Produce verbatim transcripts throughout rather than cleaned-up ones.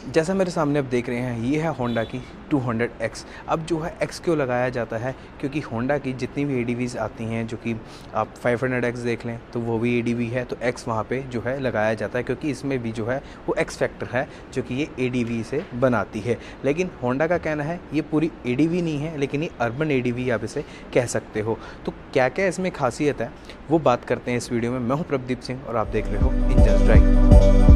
जैसा मेरे सामने आप देख रहे हैं, ये है होंडा की टू हंड्रेड एक्स। अब जो है एक्स क्यों लगाया जाता है, क्योंकि होंडा की जितनी भी एडीवीज़ आती हैं, जो कि आप फाइव हंड्रेड एक्स देख लें तो वो भी एडीवी है, तो एक्स वहाँ पे जो है लगाया जाता है, क्योंकि इसमें भी जो है वो एक्स फैक्टर है जो कि ये एडीवी से बनाती है। लेकिन होंडा का कहना है ये पूरी एडीवी नहीं है, लेकिन ये अर्बन एडीवी आप इसे कह सकते हो। तो क्या क्या इसमें खासियत है वो बात करते हैं इस वीडियो में। मैं हूँ प्रदीप सिंह और आप देख रहे हो इंजन ड्राइव।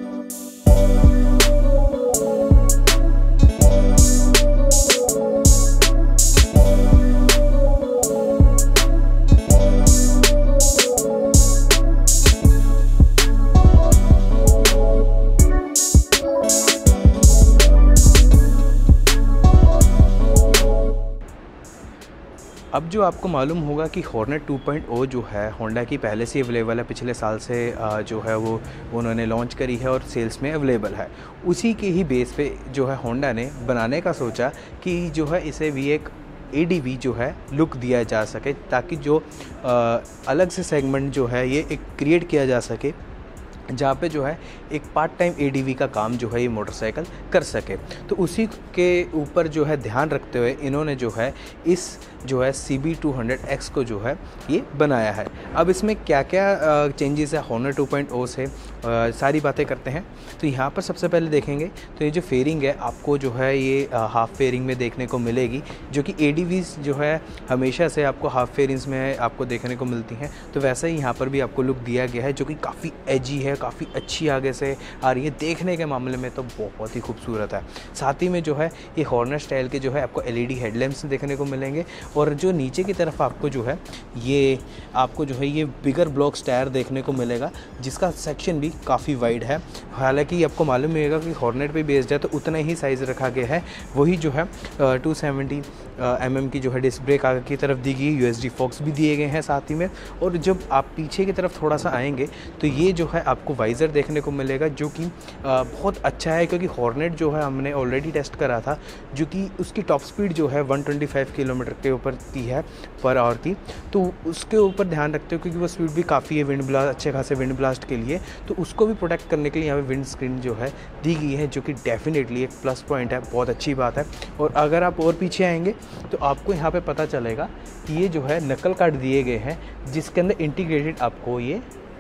अब जो आपको मालूम होगा कि हॉर्नेट टू पॉइंट ओ जो है होंडा की पहले से अवेलेबल है, पिछले साल से जो है वो उन्होंने लॉन्च करी है और सेल्स में अवेलेबल है। उसी के ही बेस पे जो है होंडा ने बनाने का सोचा कि जो है इसे भी एक एडीवी जो है लुक दिया जा सके, ताकि जो आ, अलग से सेगमेंट जो है ये एक क्रिएट किया जा सके, जहाँ पे जो है एक पार्ट टाइम एडीवी का काम जो है ये मोटरसाइकिल कर सके। तो उसी के ऊपर जो है ध्यान रखते हुए इन्होंने जो है इस जो है C B two hundred X को जो है ये बनाया है। अब इसमें क्या क्या चेंजेस है हॉर्नेट टू पॉइंट ओ से, आ, सारी बातें करते हैं। तो यहाँ पर सबसे पहले देखेंगे तो ये जो फेयरिंग है आपको जो है ये हाफ़ फेयरिंग में देखने को मिलेगी, जो कि एडीवीज़ जो है हमेशा से आपको हाफ़ फेयरिंग्स में आपको देखने को मिलती हैं। तो वैसे ही यहाँ पर भी आपको लुक दिया गया है, जो कि काफ़ी एजी है, काफ़ी अच्छी आगे से आ रही है, देखने के मामले में तो बहुत ही खूबसूरत है। साथ ही में जो है ये हॉर्नेट स्टाइल के जो है आपको एलईडी हेडलैम्प्स देखने को मिलेंगे, और जो नीचे की तरफ आपको जो है ये आपको जो है ये बिगर ब्लॉक्स टायर देखने को मिलेगा, जिसका सेक्शन भी काफ़ी वाइड है। हालांकि आपको मालूम होगा कि हॉर्नेट पे बेस्ड है तो उतना ही साइज़ रखा गया है। वही जो है टू सेवेंटी एम एम की जो है डिस्क ब्रेक आगे की तरफ दी गई, यूएसडी फॉक्स भी दिए गए हैं साथ ही में। और जब आप पीछे की तरफ थोड़ा सा आएंगे तो ये जो है आपको वाइज़र देखने को मिलेगा, जो कि बहुत अच्छा है, क्योंकि हॉर्नेट जो है हमने ऑलरेडी टेस्ट करा था, जो कि उसकी टॉप स्पीड जो है वन ट्वेंटी फाइव किलोमीटर के ऊपर की है पर आवर की। तो उसके ऊपर ध्यान रखते हो, क्योंकि वो स्पीड भी काफ़ी है विंड ब्लास्ट, अच्छे खासे विंड ब्लास्ट के लिए। तो उसको भी प्रोटेक्ट करने के लिए यहाँ पे विंड स्क्रीन जो है दी गई है, जो कि डेफिनेटली एक प्लस पॉइंट है, बहुत अच्छी बात है। और अगर आप और पीछे आएंगे तो आपको यहाँ पे पता चलेगा कि ये जो है नकल कार्ड दिए गए हैं, जिसके अंदर इंटीग्रेटेड आपको ये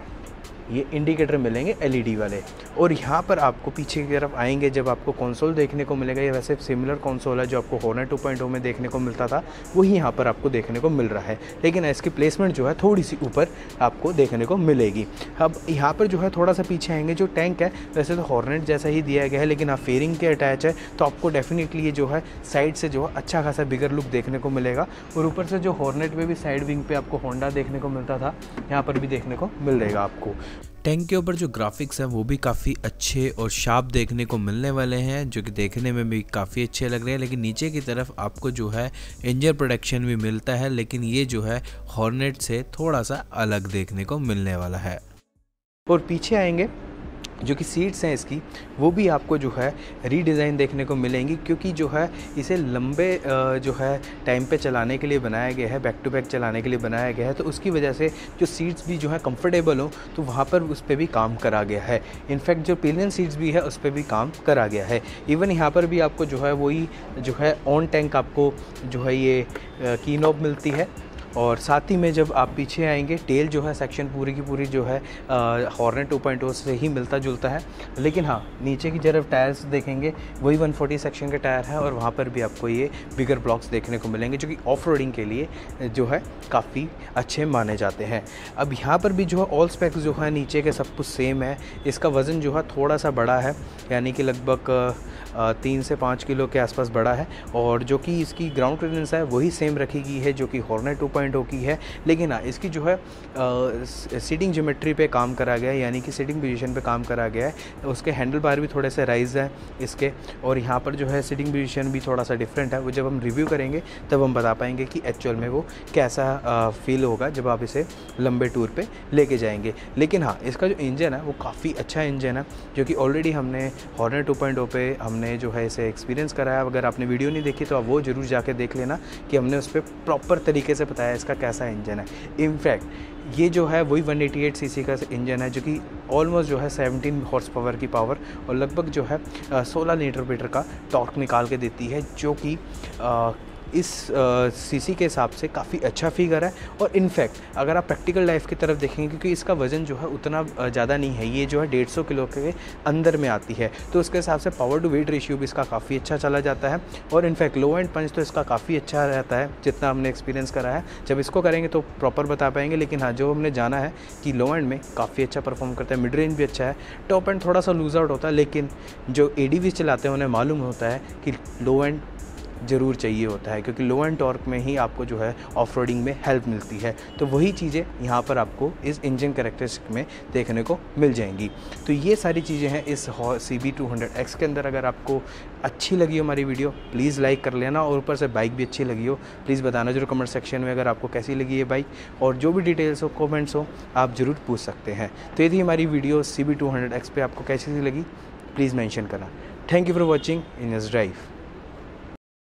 ये इंडिकेटर मिलेंगे एलईडी वाले। और यहाँ पर आपको पीछे की तरफ आएंगे जब आपको कंसोल देखने को मिलेगा, ये वैसे सिमिलर कंसोल है जो आपको हॉर्नेट टू पॉइंट ओ में देखने को मिलता था, वही यहाँ पर आपको देखने को मिल रहा है, लेकिन इसकी प्लेसमेंट जो है थोड़ी सी ऊपर आपको देखने को मिलेगी। अब यहाँ पर जो है थोड़ा सा पीछे आएंगे, जो टैंक है वैसे तो हॉर्नेट जैसा ही दिया गया है, लेकिन आप फेयरिंग के अटैच है तो आपको डेफिनेटली ये जो है साइड से जो है अच्छा खासा बिगर लुक देखने को मिलेगा। और ऊपर से जो हॉर्नेट में भी साइड विंग पे आपको होंडा देखने को मिलता था, यहाँ पर भी देखने को मिल रहेगा आपको। टैंक के ऊपर जो ग्राफिक्स हैं वो भी काफ़ी अच्छे और शार्प देखने को मिलने वाले हैं, जो कि देखने में भी काफ़ी अच्छे लग रहे हैं। लेकिन नीचे की तरफ आपको जो है इंजन प्रोटेक्शन भी मिलता है, लेकिन ये जो है हॉर्नेट से थोड़ा सा अलग देखने को मिलने वाला है। और पीछे आएंगे जो कि सीट्स हैं इसकी, वो भी आपको जो है रीडिज़ाइन देखने को मिलेंगी, क्योंकि जो है इसे लंबे जो है टाइम पे चलाने के लिए बनाया गया है, बैक टू बैक चलाने के लिए बनाया गया है। तो उसकी वजह से जो सीट्स भी जो है कंफर्टेबल हो, तो वहाँ पर उस पर भी काम करा गया है। इनफैक्ट जो पिलियन सीट्स भी है उस पर भी काम करा गया है। इवन यहाँ पर भी आपको जो है वही जो है ऑन टैंक आपको जो है ये की नॉब मिलती है। और साथ ही में जब आप पीछे आएंगे, टेल जो है सेक्शन पूरी की पूरी जो है हॉर्नेट टू पॉइंट ओ से ही मिलता जुलता है। लेकिन हाँ, नीचे की तरफ टायर्स देखेंगे वही वन फोर्टी सेक्शन के टायर है, और वहाँ पर भी आपको ये बिगर ब्लॉक्स देखने को मिलेंगे, जो कि ऑफ रोडिंग के लिए जो है काफ़ी अच्छे माने जाते हैं। अब यहाँ पर भी जो है ऑल स्पेक्स जो है नीचे के सब कुछ सेम है। इसका वज़न जो है थोड़ा सा बड़ा है, यानी कि लगभग तीन से पाँच किलो के आसपास बड़ा है। और जो कि इसकी ग्राउंड क्लियरेंस है वही सेम रखी गई है जो कि हॉर्नेट टू पॉइंट ओ की है। लेकिन हाँ, इसकी जो है सीटिंग ज्योमेट्री पे काम करा गया है, यानी कि सीटिंग पोजीशन पे काम करा गया है। उसके हैंडल बार भी थोड़े से राइज हैं इसके, और यहाँ पर जो है सीटिंग पोजीशन भी थोड़ा सा डिफरेंट है। वो जब हम रिव्यू करेंगे तब हम बता पाएंगे कि एक्चुअल में वो कैसा फील होगा जब आप इसे लंबे टूर पे लेके जाएंगे। लेकिन हाँ, इसका जो इंजन है वो काफ़ी अच्छा इंजन है, जो कि ऑलरेडी हमने हॉर्नेट टू पॉइंट ओ पे हमने जो है इसे एक्सपीरियंस कराया। अगर आपने वीडियो नहीं देखी तो आप वो ज़रूर जाके देख लेना कि हमने उस पर प्रॉपर तरीके से बताया इसका कैसा इंजन है। इनफैक्ट ये जो है वही वन एटी एट सीसी का इंजन है जो कि ऑलमोस्ट जो है सेवनटीन हॉर्स पावर की पावर और लगभग जो है सोलह न्यूटन मीटर का टॉर्क निकाल के देती है, जो कि इस सीसी के हिसाब से काफ़ी अच्छा फिगर है। और इनफैक्ट अगर आप प्रैक्टिकल लाइफ की तरफ देखेंगे, क्योंकि इसका वज़न जो है उतना ज़्यादा नहीं है, ये जो है डेढ़ सौ किलो के अंदर में आती है, तो उसके हिसाब से पावर टू वेट रेशियो भी इसका काफ़ी अच्छा चला जाता है। और इनफैक्ट लो एंड पंच तो इसका काफ़ी अच्छा रहता है, जितना हमने एक्सपीरियंस करा है। जब इसको करेंगे तो प्रॉपर बता पाएंगे, लेकिन हाँ, जो हमने जाना है कि लो एंड में काफ़ी अच्छा परफॉर्म करता है, मिड रेंज भी अच्छा है, टॉप एंड थोड़ा सा लूज आउट होता है, लेकिन जो ए डी वी चलाते हैं उन्हें मालूम होता है कि लो एंड ज़रूर चाहिए होता है, क्योंकि लो एंड टॉर्क में ही आपको जो है ऑफ रोडिंग में हेल्प मिलती है। तो वही चीज़ें यहाँ पर आपको इस इंजन कैरेक्टरिस्टिक में देखने को मिल जाएंगी। तो ये सारी चीज़ें हैं इस C B two hundred X के अंदर। अगर आपको अच्छी लगी हो हमारी वीडियो, प्लीज़ लाइक कर लेना, और ऊपर से बाइक भी अच्छी लगी हो प्लीज़ बताना जरूर कमेंट सेक्शन में अगर आपको कैसी लगी है बाइक, और जो भी डिटेल्स हो कॉमेंट्स हो आप ज़रूर पूछ सकते हैं। तो यदि हमारी video C B two hundred X पे आपको कैसी लगी प्लीज़ मेंशन करना। Thank you for watching in drive.